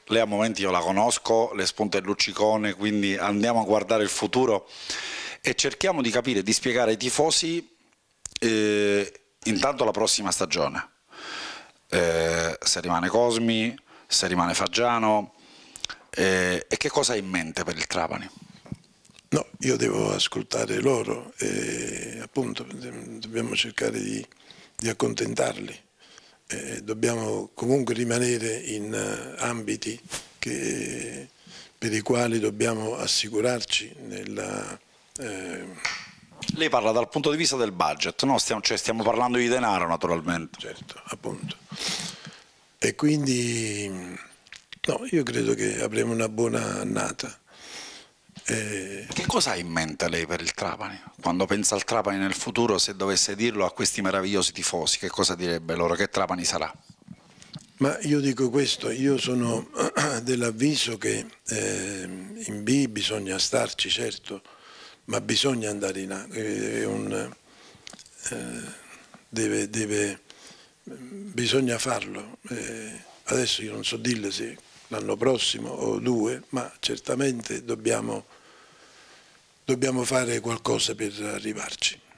lei a momenti io la conosco, le spunta il luccicone, quindi andiamo a guardare il futuro e cerchiamo di capire, di spiegare ai tifosi intanto la prossima stagione. Se rimane Cosmi, se rimane Faggiano, e che cosa ha in mente per il Trapani? No, io devo ascoltare loro e appunto dobbiamo cercare di accontentarli. Dobbiamo comunque rimanere in ambiti per i quali dobbiamo assicurarci nella... Lei parla dal punto di vista del budget, no? Stiamo parlando di denaro naturalmente. Certo, appunto. E quindi no, io credo che avremo una buona annata. Che cosa ha in mente lei per il Trapani? Quando pensa al Trapani nel futuro, se dovesse dirlo a questi meravigliosi tifosi, che cosa direbbe loro? Che Trapani sarà? Ma io dico questo, io sono dell'avviso che in B bisogna starci, certo, ma bisogna andare in A. Bisogna farlo. Adesso io non so dirle se l'anno prossimo o 2, ma certamente dobbiamo fare qualcosa per arrivarci.